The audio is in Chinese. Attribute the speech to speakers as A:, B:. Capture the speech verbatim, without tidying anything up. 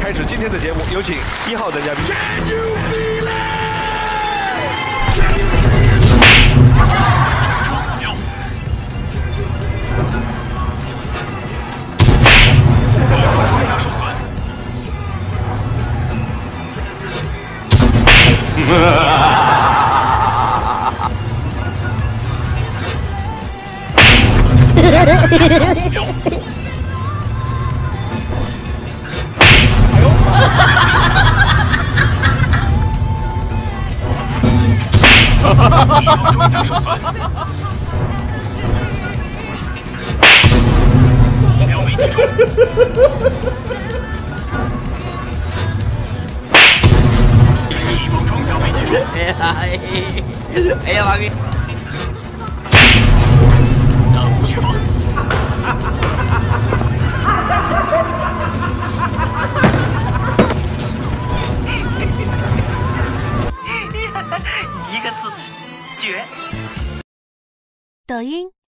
A: 开始今天的节目，有请一号男嘉宾。Can you feel it? Can you
B: 哎呀妈逼！一个字，绝。
C: 抖音、